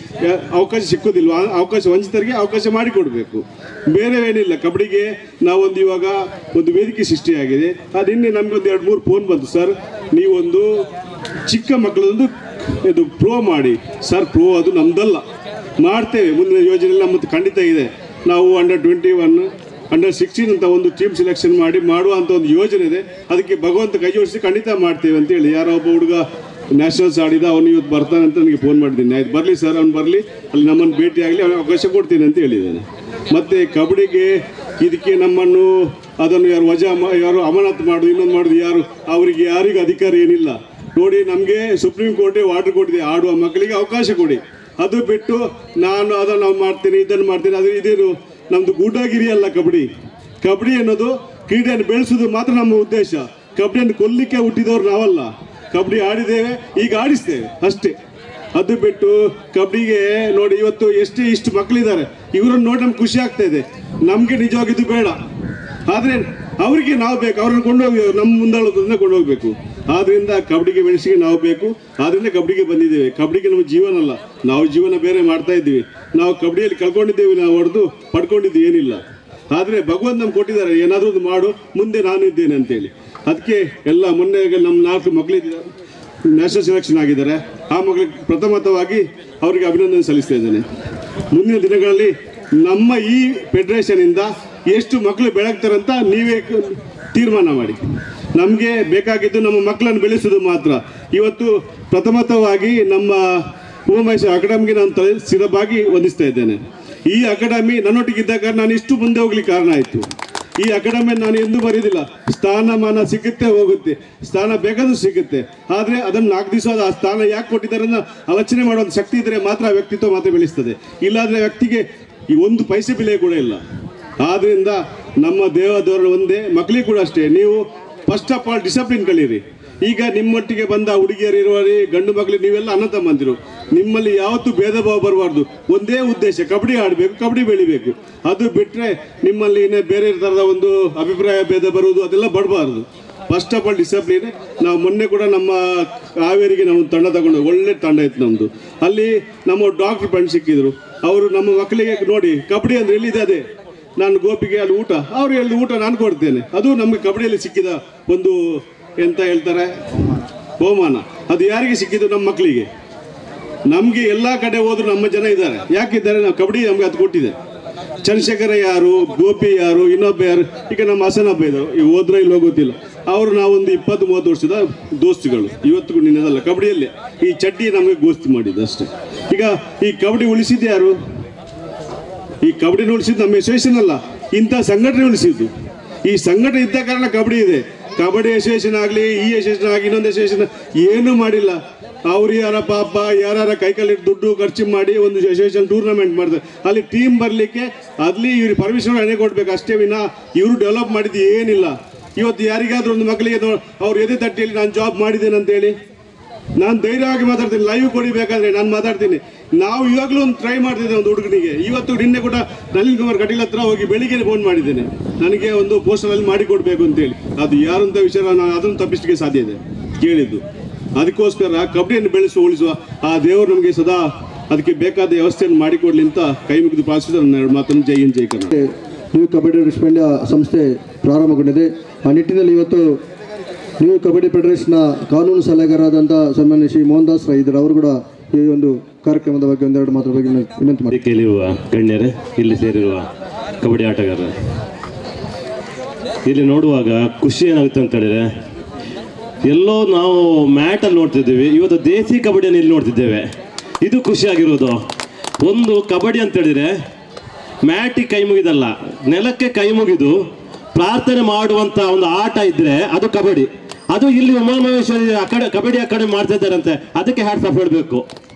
ಅವಕಾಶ ಸಿಕ್ಕೋದಿಲ್ವ, ಅವಕಾಶ ವಂಚಿತರಿಗೆ ಅವಕಾಶ ಮಾಡಿಕೊಡ್ಬೇಕು. ಬೇರೆ ಏನಿಲ್ಲ. ಕಬಡ್ಡಿಗೆ ನಾವೊಂದು ಇವಾಗ ಒಂದು ವೇದಿಕೆ ಸೃಷ್ಟಿಯಾಗಿದೆ. ಅದು ನಿನ್ನೆ ನಮಗೊಂದು 2-3 ಫೋನ್ ಬಂತು. ಸರ್ ನೀವೊಂದು ಚಿಕ್ಕ ಮಕ್ಕಳದೊಂದು ಇದು ಪ್ರೋ ಮಾಡಿ. ಸರ್ ಪ್ರೋ ಅದು ನಮ್ದಲ್ಲ, ಮಾಡ್ತೇವೆ. ಮುಂದಿನ ಯೋಜನೆಯಲ್ಲಿ ನಮ್ಮದು ಖಂಡಿತ ಇದೆ. ನಾವು ಅಂಡರ್-21, ಅಂಡರ್-16 ಅಂತ ಒಂದು ಟೀಮ್ ಸೆಲೆಕ್ಷನ್ ಮಾಡಿ ಮಾಡುವಂಥ ಒಂದು ಯೋಜನೆ ಇದೆ. ಅದಕ್ಕೆ ಭಗವಂತ ಕೈ ಜೋಡಿಸಿ ಖಂಡಿತ ಮಾಡ್ತೇವೆ ಅಂತೇಳಿ ಯಾರೋ ಒಬ್ಬ ಹುಡುಗ ನ್ಯಾಷನಲ್ಸ್ ಆಡಿದ, ಅವನು ಇವತ್ತು ಬರ್ತಾನೆ ಅಂತ ನನಗೆ ಫೋನ್ ಮಾಡಿದ್ದೀನಿ. ಆಯ್ತು ಬರಲಿ ಸರ್, ಅವ್ನು ಬರಲಿ, ಅಲ್ಲಿ ನಮ್ಮನ್ನು ಭೇಟಿ ಆಗಲಿ, ಅವನಿಗೆ ಅವಕಾಶ ಕೊಡ್ತೀನಿ ಅಂತ ಹೇಳಿದ್ದೇನೆ. ಮತ್ತು ಕಬಡ್ಡಿಗೆ ಇದಕ್ಕೆ ನಮ್ಮನ್ನು ಅದನ್ನು ಯಾರು ಅಮಾನತು ಮಾಡೋದು, ಇನ್ನೊಂದು ಮಾಡೋದು ಅವರಿಗೆ ಯಾರಿಗೂ ಅಧಿಕಾರ ಏನಿಲ್ಲ. ನೋಡಿ, ನಮಗೆ ಸುಪ್ರೀಂ ಕೋರ್ಟೇ ಆರ್ಡರ್ ಕೊಟ್ಟಿದೆ, ಆಡುವ ಮಕ್ಕಳಿಗೆ ಅವಕಾಶ ಕೊಡಿ. ಅದು ಬಿಟ್ಟು ನಾನು ಅದನ್ನು ಮಾಡ್ತೀನಿ, ಇದನ್ನು ಮಾಡ್ತೀನಿ, ಅದು ಇದೇನು ನಮ್ಮದು ಗೂಢಾಗಿರಿ ಅಲ್ಲ. ಕಬಡ್ಡಿ ಅನ್ನೋದು ಕ್ರೀಡೆಯನ್ನು ಬೆಳೆಸೋದು ಮಾತ್ರ ನಮ್ಮ ಉದ್ದೇಶ. ಕಬಡ್ಡಿಯನ್ನು ಕೊಲ್ಲಿಕ್ಕೆ ಹುಟ್ಟಿದವರು ನಾವಲ್ಲ. ಕಬಡ್ಡಿ ಆಡಿದ್ದೇವೆ, ಈಗ ಆಡಿಸ್ತೇವೆ ಅಷ್ಟೇ. ಅದು ಬಿಟ್ಟು ಕಬಡ್ಡಿಗೆ ನೋಡಿ ಇವತ್ತು ಇಷ್ಟು ಮಕ್ಕಳಿದ್ದಾರೆ, ಇವರನ್ನು ನೋಡಿ ನಮ್ಗೆ ಖುಷಿ ಆಗ್ತಾ ಇದೆ. ನಮಗೆ ನಿಜವಾಗಿದ್ದು ಬೇಡ, ಆದರೆ ಅವರಿಗೆ ನಾವು ಬೇಕು. ಅವ್ರನ್ನ ಕೊಂಡೋಗಿ ನಮ್ಮ ಮುಂದಾಳೋದನ್ನ ಕೊಂಡೋಗ್ಬೇಕು. ಆದ್ದರಿಂದ ಕಬಡ್ಡಿಗೆ ಬೆಳೆಸಿಗೆ ನಾವು ಬೇಕು. ಆದ್ದರಿಂದ ಕಬಡ್ಡಿಗೆ ಬಂದಿದ್ದೇವೆ. ಕಬಡ್ಡಿಗೆ ನಮ್ಮ ಜೀವನ ಅಲ್ಲ, ನಾವು ಜೀವನ ಬೇರೆ ಮಾಡ್ತಾ ಇದ್ದೀವಿ. ನಾವು ಕಬಡ್ಡಿಯಲ್ಲಿ ಕಳ್ಕೊಂಡಿದ್ದೇವೆ, ನಾವು ಹೊಡೆದು ಪಡ್ಕೊಂಡಿದ್ದು ಏನಿಲ್ಲ. ಆದರೆ ಭಗವಂತ ನಮ್ಗೆ ಕೊಟ್ಟಿದ್ದಾರೆ, ಏನಾದರೂ ಒಂದು ಮಾಡು, ಮುಂದೆ ನಾನು ಇದ್ದೇನೆ ಅಂತೇಳಿ. ಅದಕ್ಕೆ ಎಲ್ಲ ಮೊನ್ನೆ ನಮ್ಮ 4 ಮಕ್ಕಳಿದ್ದಾರೆ, ನ್ಯಾಷನಲ್ ಸೆಲೆಕ್ಷನ್ ಆಗಿದ್ದಾರೆ. ಆ ಮಕ್ಕಳಿಗೆ ಪ್ರಥಮತವಾಗಿ ಅವರಿಗೆ ಅಭಿನಂದನೆ ಸಲ್ಲಿಸ್ತಾ ಇದ್ದೇನೆ. ಮುಂದಿನ ದಿನಗಳಲ್ಲಿ ನಮ್ಮ ಈ ಫೆಡರೇಷನಿಂದ ಎಷ್ಟು ಮಕ್ಕಳು ಬೆಳಗ್ತಾರಂತ ನೀವೇ ತೀರ್ಮಾನ ಮಾಡಿ. ನಮಗೆ ಬೇಕಾಗಿದ್ದು ನಮ್ಮ ಮಕ್ಕಳನ್ನು ಬೆಳೆಸೋದು ಮಾತ್ರ. ಇವತ್ತು ಪ್ರಥಮತವಾಗಿ ನಮ್ಮ ಉಮಾಮಹೇಶ್ವರ ಅಕಾಡೆಮಿಗೆ ನಾನು ಸ್ಥಿರವಾಗಿ ವಂದಿಸ್ತಾ ಇದ್ದೇನೆ. ಈ ಅಕಾಡೆಮಿ ನನ್ನೊಟ್ಟಿಗಿದ್ದಾಗ ನಾನು ಇಷ್ಟು ಮುಂದೆ ಹೋಗ್ಲಿಕ್ಕೆ ಕಾರಣ ಆಯಿತು. ಈ ಅಕಾಡೆಮಿ ನಾನು ಎಂದೂ ಬರೆಯೋದಿಲ್ಲ. ಸ್ಥಾನಮಾನ ಸಿಗುತ್ತೆ, ಹೋಗುತ್ತೆ, ಸ್ಥಾನ ಬೇಕಾದ್ರೂ ಸಿಗುತ್ತೆ. ಆದರೆ ಅದನ್ನು 4 ದಿವಸ ಆ ಸ್ಥಾನ ಯಾಕೆ ಕೊಟ್ಟಿದ್ದಾರೆ ಅನ್ನೋ ಆಲೋಚನೆ ಮಾಡುವಂಥ ಶಕ್ತಿ ಇದ್ದರೆ ಮಾತ್ರ ಆ ವ್ಯಕ್ತಿತ್ವ ಮಾತ್ರ ಬೆಳೆಸ್ತದೆ. ಇಲ್ಲಾಂದರೆ ವ್ಯಕ್ತಿಗೆ ಈ 1 ಪೈಸೆ ಬೆಲೆ ಕೂಡ ಇಲ್ಲ. ಆದ್ದರಿಂದ ನಮ್ಮ ದೇವದವರು ಒಂದೇ, ಮಕ್ಕಳಿಗೆ ಕೂಡ ಅಷ್ಟೇ. ನೀವು ಫಸ್ಟ್ ಆಫ್ ಆಲ್ ಡಿಸಿಪ್ಲಿನ್ ಕಲೀರಿ. ಈಗ ನಿಮ್ಮೊಟ್ಟಿಗೆ ಬಂದ ಹುಡುಗಿಯರು ಇರುವರಿ, ಗಂಡು ಮಕ್ಕಳಿಗೆ ನೀವೆಲ್ಲ ಅಣ್ಣ ತಮ್ಮಂದಿರು. ನಿಮ್ಮಲ್ಲಿ ಯಾವತ್ತೂ ಭೇದ ಭಾವ ಬರಬಾರ್ದು. ಒಂದೇ ಉದ್ದೇಶ, ಕಬಡ್ಡಿ ಆಡಬೇಕು, ಕಬಡ್ಡಿ ಬೆಳಿಬೇಕು. ಅದು ಬಿಟ್ಟರೆ ನಿಮ್ಮಲ್ಲಿ ಇನ್ನೇ ಬೇರೆ ಥರದ ಒಂದು ಅಭಿಪ್ರಾಯ ಭೇದ ಬರುವುದು ಅದೆಲ್ಲ ಬರಬಾರ್ದು. First of all discipline. ನಾವು ಮೊನ್ನೆ ಕೂಡ ನಮ್ಮ ಹಾವೇರಿಗೆ ನಾವು ತಂಡ ತಗೊಂಡು, ಒಳ್ಳೆ ತಂಡ ಇತ್ತು ನಮ್ಮದು. ಅಲ್ಲಿ ನಮ್ಮ ಡಾಕ್ಟರ್ ಫ್ರೆಂಡ್ ಸಿಕ್ಕಿದ್ರು. ಅವರು ನಮ್ಮ ಮಕ್ಕಳಿಗೆ ನೋಡಿ ಕಬಡ್ಡಿ ಅಂದರೆ ಎಲ್ಲಿದೆ ಅದೇ, ನಾನು ಗೋಪಿಗೆ ಅಲ್ಲಿ ಊಟ, ಅವ್ರು ಹೇಳಿದ ಊಟ ನಾನು ಕೊಡ್ತೇನೆ. ಅದು ನಮಗೆ ಕಬಡ್ಡಿಯಲ್ಲಿ ಸಿಕ್ಕಿದ ಒಂದು ಎಂತ ಹೇಳ್ತಾರೆ ಬಹುಮಾನ. ಅದು ಯಾರಿಗೆ ಸಿಕ್ಕಿದ್ದು? ನಮ್ಮ ಮಕ್ಕಳಿಗೆ. ನಮಗೆ ಎಲ್ಲ ಕಡೆ ಹೋದ್ರು ನಮ್ಮ ಜನ ಇದ್ದಾರೆ. ಯಾಕಿದ್ದಾರೆ? ನಾವು ಕಬಡ್ಡಿ ನಮಗೆ ಅದು ಕೊಟ್ಟಿದೆ. ಚಂದ್ರಶೇಖರ ಯಾರು, ಗೋಪಿ ಯಾರು, ಇನ್ನೊಬ್ಬ ಯಾರು, ಈಗ ನಮ್ಮ ಹಸನಪ್ಪ ಇದ್ದರು, ಈಗ ಹೋದ್ರೆ ಇಲ್ಲಿ ಹೋಗೋದಿಲ್ಲ. ಅವರು ನಾವೊಂದು 20-30 ವರ್ಷದ ದೋಸ್ತಿಗಳು. ಇವತ್ತಿಗೂ ನಿನ್ನದಲ್ಲ, ಕಬಡ್ಡಿಯಲ್ಲೇ ಈ ಚಡ್ಡಿ ನಮಗೆ ಗೋಸ್ತಿ ಮಾಡಿದ್ದು ಅಷ್ಟೇ. ಈಗ ಈ ಕಬಡ್ಡಿ ಉಳಿಸಿದ್ದು ಯಾರು? ಈ ಕಬಡ್ಡಿನ ಉಳಿಸಿದ್ದು ನಮ್ಮ ಅಸೋಸಿಯೇಷನ್ ಅಲ್ಲ, ಇಂಥ ಸಂಘಟನೆ ಉಳಿಸಿದ್ದು. ಈ ಸಂಘಟನೆ ಇದ್ದ ಕಾರಣ ಕಬಡ್ಡಿ ಇದೆ. ಕಬಡ್ಡಿ ಅಸೋಸಿಯೇಷನ್ ಆಗಲಿ, ಈ ಅಸೋಸಿಯೇಷನ್ ಆಗಲಿ, ಇನ್ನೊಂದು ಅಸೋಸಿಯೇಷನ್ ಏನೂ ಮಾಡಿಲ್ಲ. ಅವ್ರು ಯಾರ ಪಾಪ ಯಾರ ಕೈಕಲ್ಲಿ ದುಡ್ಡು ಖರ್ಚು ಮಾಡಿ ಒಂದು ಅಸೋಸಿಯೇಷನ್ ಟೂರ್ನಮೆಂಟ್ ಮಾಡ್ತಾರೆ. ಅಲ್ಲಿ ಟೀಮ್ ಬರಲಿಕ್ಕೆ ಅಲ್ಲಿ ಇವ್ರಿಗೆ ಪರ್ಮಿಷನ್ ಹಣೆ ಕೊಡ್ಬೇಕು ಅಷ್ಟೇ ವಿನ ಇವರು ಡೆವಲಪ್ ಮಾಡಿದ್ದು ಏನಿಲ್ಲ. ಇವತ್ತು ಯಾರಿಗಾದ್ರೂ ಒಂದು ಮಕ್ಕಳಿಗೆ ಅವ್ರು ಎದೆ ತಟ್ಟಿಯಲ್ಲಿ ನಾನು ಜಾಬ್ ಮಾಡಿದ್ದೇನೆ ಅಂತೇಳಿ ನಾನು ಧೈರ್ಯವಾಗಿ ಮಾತಾಡ್ತೀನಿ. ಲೈವ್ ಕೊಡಿಬೇಕಾದ್ರೆ ನಾನು ಮಾತಾಡ್ತೀನಿ. ನಾವು ಇವಾಗಲೂ ಒಂದು ಟ್ರೈ ಮಾಡ್ತಿದ್ದೇವೆ ಒಂದು ಹುಡುಗನಿಗೆ. ಇವತ್ತು ನಿನ್ನೆ ಕೂಡ ನಳಿನ್ ಕುಮಾರ್ ಕಟೀಲ್ ಹತ್ರ ಹೋಗಿ ಬೆಳಿಗ್ಗೆ ಫೋನ್ ಮಾಡಿದ್ದೇನೆ, ನನಗೆ ಒಂದು ಪೋಸ್ಟರಲ್ಲಿ ಮಾಡಿಕೊಡ್ಬೇಕು ಅಂತೇಳಿ. ಅದು ಯಾರಂತ ವಿಚಾರ ನಾನು ಅದನ್ನು ತಪ್ಪಿಸಲಿಕ್ಕೆ ಸಾಧ್ಯ ಇದೆ ಕೇಳಿದ್ದು. ಅದಕ್ಕೋಸ್ಕರ ಕಬಡ್ಡಿಯನ್ನು ಉಳಿಸುವ ಆ ದೇವರು ನಮಗೆ ಸದಾ ಅದಕ್ಕೆ ಬೇಕಾದ ವ್ಯವಸ್ಥೆಯನ್ನು ಮಾಡಿಕೊಡ್ಲಿ ಅಂತ ಕೈ ಮುಗಿದು ಪ್ರಾರ್ಥಿಸಿದ ನನ್ನ ಎರಡು ಮಾತನ್ನು. ಜೈ ಹಿಂದ್, ಜೈ ಕರ್ನಾಟಕ. ನ್ಯೂ ಕಬಡ್ಡಿ ಡಿಸ್ಪ್ಲೇಯ ಸಂಸ್ಥೆ ಪ್ರಾರಂಭಗೊಂಡಿದೆ. ಆ ನಿಟ್ಟಿನಲ್ಲಿ ಇವತ್ತು ನ್ಯೂ ಕಬಡ್ಡಿ ಫೆಡರೇಷನ್ನ ಕಾನೂನು ಸಲಹೆಗಾರರಾದಂಥ ಸನ್ಮಾನ್ಯ ಶ್ರೀ ಮೋಹನ್ ದಾಸ್ ರೈ ಇದ್ದಾರೆ. ಅವರು ಕೂಡ ಈ ಒಂದು ಕಾರ್ಯಕ್ರಮದ ಬಗ್ಗೆ ಒಂದೆರಡು ಮಾತ್ರ ಬಗ್ಗೆ ವಿನಂತಿ ಮಾಡಿ. ಕೇಳಿರುವ ಗಣ್ಯರೇ, ಇಲ್ಲಿ ಸೇರಿರುವ ಕಬಡ್ಡಿ ಆಟಗಾರರು, ಇಲ್ಲಿ ನೋಡುವಾಗ ಖುಷಿ ಏನಾಗುತ್ತೆ ಅಂತ ಹೇಳಿದ್ರೆ, ಎಲ್ಲೋ ನಾವು ಮ್ಯಾಟಲ್ಲಿ ನೋಡ್ತಿದ್ದೀವಿ, ಇವತ್ತು ದೇಸಿ ಕಬಡ್ಡಿಯನ್ನು ಇಲ್ಲಿ ನೋಡ್ತಿದ್ದೇವೆ. ಇದು ಖುಷಿಯಾಗಿರೋದು. ಒಂದು ಕಬಡ್ಡಿ ಅಂತ ಹೇಳಿದ್ರೆ ಮ್ಯಾಟಿಗೆ ಕೈ ಮುಗಿದಲ್ಲ, ನೆಲಕ್ಕೆ ಕೈ ಮುಗಿದು ಪ್ರಾರ್ಥನೆ ಮಾಡುವಂಥ ಒಂದು ಆಟ ಇದ್ದರೆ ಅದು ಕಬಡ್ಡಿ. ಅದು ಇಲ್ಲಿ ಉಮಾಮಹೇಶ್ವರಿ ಕಬಡ್ಡಿ ಅಕಾಡೆಮಿ ಮಾಡ್ತಾ ಇದ್ದಾರಂತೆ, ಅದಕ್ಕೆ ಹ್ಯಾಟ್ಸ್ ಆಫ್ ಹೇಳಬೇಕು.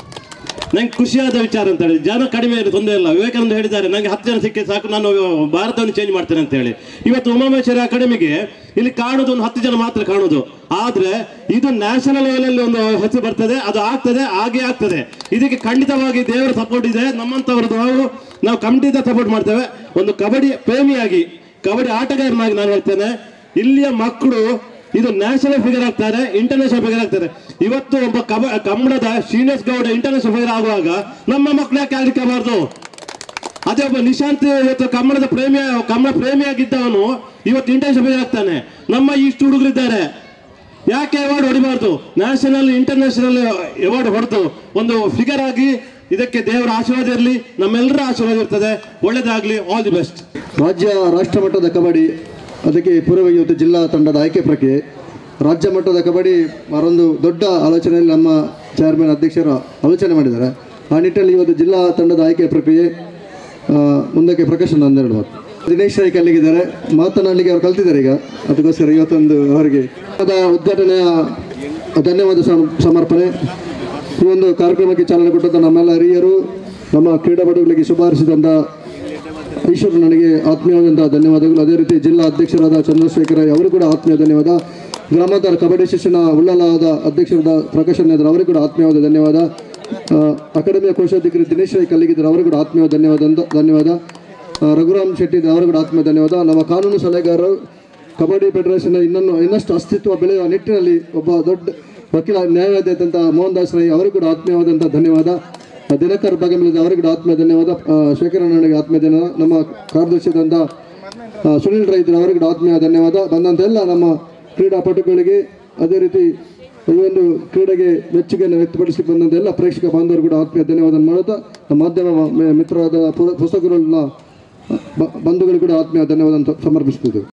ನಂಗೆ ಖುಷಿಯಾದ ವಿಚಾರ ಅಂತ ಹೇಳಿ. ಜನ ಕಡಿಮೆ ಇರೋದು ತೊಂದರೆ ಇಲ್ಲ. ವಿವೇಕಾನಂದ ಹೇಳಿದ್ದಾರೆ, ನನಗೆ 10 ಜನ ಸಿಕ್ಕಿ ಸಾಕು, ನಾನು ಭಾರತವನ್ನು ಚೇಂಜ್ ಮಾಡ್ತೇನೆ ಅಂತ ಹೇಳಿ. ಇವತ್ತು ಉಮಾಮಹೇಶ್ವರಿ ಅಕಾಡೆಮಿಗೆ ಇಲ್ಲಿ ಕಾಣೋದು ಒಂದು 10 ಜನ ಮಾತ್ರ ಕಾಣೋದು. ಆದರೆ ಇದು ನ್ಯಾಷನಲ್ ಲೆವೆಲಲ್ಲಿ ಒಂದು ಹೆಸರು ಬರ್ತದೆ, ಅದು ಆಗ್ತದೆ, ಹಾಗೆ ಆಗ್ತದೆ. ಇದಕ್ಕೆ ಖಂಡಿತವಾಗಿ ದೇವರ ಸಪೋರ್ಟ್ ಇದೆ, ನಮ್ಮಂಥವ್ರದ್ದು. ನಾವು ಖಂಡಿತ ಸಪೋರ್ಟ್ ಮಾಡ್ತೇವೆ. ಒಂದು ಕಬಡ್ಡಿ ಪ್ರೇಮಿಯಾಗಿ, ಕಬಡ್ಡಿ ಆಟಗಾರನಾಗಿ ನಾನು ಹೇಳ್ತೇನೆ, ಇಲ್ಲಿಯ ಮಕ್ಕಳು ಇದು ನ್ಯಾಷನಲ್ ಫಿಗರ್ ಆಗ್ತಾರೆ, ಇಂಟರ್ನ್ಯಾಷನಲ್ ಫಿಗರ್ ಆಗ್ತಾರೆ. ಇವತ್ತು ಒಬ್ಬ ಕನ್ನಡದ ಶ್ರೀನಿವಾಸ್ ಗೌಡ ಇಂಟರ್ನ್ಯಾಷನಲ್ ಫಿಗರ್ ಆಗುವಾಗ ನಮ್ಮ ಮಕ್ಕಳು ಯಾಕೆ ಆಗಲಿಕ್ಕಬಾರ್ದು? ಅದೇ ಒಬ್ಬ ನಿಶಾಂತ್ ಇವತ್ತು ಕನ್ನಡ ಪ್ರೇಮಿಯಾಗಿದ್ದವನು ಇವತ್ತು ಇಂಟರ್ನ್ಯಾಷನಲ್ ಫಿಗರ್ ಆಗ್ತಾನೆ. ನಮ್ಮ ಇಷ್ಟು ಹುಡುಗರಿದ್ದಾರೆ, ಯಾಕೆ ಅವಾರ್ಡ್ ಹೊಡಿಬಾರ್ದು? ನ್ಯಾಷನಲ್ ಇಂಟರ್ನ್ಯಾಷನಲ್ ಅವಾರ್ಡ್ ಹೊಡೆದು ಒಂದು ಫಿಗರ್ ಆಗಿ, ಇದಕ್ಕೆ ದೇವರ ಆಶೀರ್ವಾದ ಇರಲಿ, ನಮ್ಮೆಲ್ಲರ ಆಶೀರ್ವಾದ ಇರ್ತದೆ. ಒಳ್ಳೇದಾಗಲಿ. All the best. ರಾಷ್ಟ್ರ ಮಟ್ಟದ ಕಬಡ್ಡಿ, ಅದಕ್ಕೆ ಪೂರ್ವವಾಗಿ ಇವತ್ತು ಜಿಲ್ಲಾ ತಂಡದ ಆಯ್ಕೆ ಪ್ರಕ್ರಿಯೆ. ರಾಜ್ಯ ಮಟ್ಟದ ಕಬಡ್ಡಿ ಮರೊಂದು ದೊಡ್ಡ ಆಲೋಚನೆಯಲ್ಲಿ ನಮ್ಮ ಚೇರ್ಮನ್ ಅಧ್ಯಕ್ಷರು ಆಲೋಚನೆ ಮಾಡಿದ್ದಾರೆ. ಆ ನಿಟ್ಟಿನಲ್ಲಿ ಇವತ್ತು ಜಿಲ್ಲಾ ತಂಡದ ಆಯ್ಕೆ ಪ್ರಕ್ರಿಯೆ ಮುಂದಕ್ಕೆ ಪ್ರಕಾಶನ ಒಂದೆರಡು ಮಾತು. ದಿನೇಶ್ ರೈ ಅಲ್ಲಿಗಿದ್ದಾರೆ, ಮಾತನಾಡಲಿಕ್ಕೆ ಅವ್ರು ಕಲ್ತಿದ್ದಾರೆ ಈಗ. ಅದಕ್ಕೋಸ್ಕರ ಇವತ್ತೊಂದು ಅವರಿಗೆ ಉದ್ಘಾಟನೆಯ ಧನ್ಯವಾದ ಸಮರ್ಪಣೆ. ಈ ಒಂದು ಕಾರ್ಯಕ್ರಮಕ್ಕೆ ಚಾಲನೆ ಕೊಟ್ಟಂಥ ನಮ್ಮೆಲ್ಲ ಹಿರಿಯರು, ನಮ್ಮ ಕ್ರೀಡಾಪಟುಗಳಿಗೆ ಶುಭಾರಿಸಿದಂಥ ಈಶ್ವರ ನನಗೆ ಆತ್ಮೀಯವಾದಂಥ ಧನ್ಯವಾದಗಳು. ಅದೇ ರೀತಿ ಜಿಲ್ಲಾ ಅಧ್ಯಕ್ಷರಾದ ಚಂದ್ರಶೇಖರ ಅವರು ಕೂಡ ಆತ್ಮೀಯ ಧನ್ಯವಾದ. ಗ್ರಾಮಾಂತರ ಕಬಡ್ಡಿ ಶಿಕ್ಷಣ ಉಳ್ಳಾಲದ ಅಧ್ಯಕ್ಷರಾದ ಪ್ರಕಾಶನ್ ಎದುರು ಅವರಿಗೂ ಕೂಡ ಆತ್ಮೀಯವಾದ ಧನ್ಯವಾದ. ಅಕಾಡೆಮಿಯ ಕೋಶಾಧಿಕಾರಿ ದಿನೇಶ್ ರೈ ಕಲ್ಲಿಗಿದ್ದರು ಅವರು ಕೂಡ ಆತ್ಮೀಯ ಧನ್ಯವಾದ. ರಘುರಾಮ್ ಶೆಟ್ಟಿ ಅವರು ಕೂಡ ಆತ್ಮೀಯ ಧನ್ಯವಾದ. ನಮ್ಮ ಕಾನೂನು ಸಲಹೆಗಾರರು, ಕಬಡ್ಡಿ ಫೆಡರೇಷನ್ ಇನ್ನಷ್ಟು ಅಸ್ತಿತ್ವ ಬೆಳೆಯುವ ನಿಟ್ಟಿನಲ್ಲಿ ಒಬ್ಬ ದೊಡ್ಡ ವಕೀಲ ನ್ಯಾಯವಾದಿ ಆದಂಥ ಮೋಹನ್ ದಾಸ್ ರೈ ಅವರಿಗೂ ಕೂಡ ಆತ್ಮೀಯವಾದಂಥ ಧನ್ಯವಾದ. ದಿನಕರ್ ಭಾಗಮಿಳಿದ ಅವರಿಗೆ ಕೂಡ ಆತ್ಮೀಯ ಧನ್ಯವಾದ. ಶೇಖರಣ್ಣನಿಗೆ ಆತ್ಮೀಯ ಧನ್ಯವಾದ. ನಮ್ಮ ಕಾರ್ಯದರ್ಶಿಯಾದಂಥ ಸುನಿಲ್ ರೈ ಇದ್ದರು ಅವರಿಗೆ ಕೂಡ ಆತ್ಮೀಯ ಧನ್ಯವಾದ. ಬಂದಂಥ ಎಲ್ಲ ನಮ್ಮ ಕ್ರೀಡಾಪಟುಗಳಿಗೆ, ಅದೇ ರೀತಿ ಈ ಒಂದು ಕ್ರೀಡೆಗೆ ಮೆಚ್ಚುಗೆಯನ್ನು ವ್ಯಕ್ತಪಡಿಸಲಿಕ್ಕೆ ಬಂದಂಥ ಎಲ್ಲ ಪ್ರೇಕ್ಷಕ ಬಾಂಧವರು ಕೂಡ ಆತ್ಮೀಯ ಧನ್ಯವಾದ ಮಾಡುತ್ತಾ, ನಮ್ಮ ಮಾಧ್ಯಮ ಮಿತ್ರರಾದ ಪುಸ್ತಕಗಳ ಬಂಧುಗಳು ಕೂಡ ಆತ್ಮೀಯ ಧನ್ಯವಾದ ಸಮರ್ಪಿಸುತ್ತಿದ್ದೇವೆ.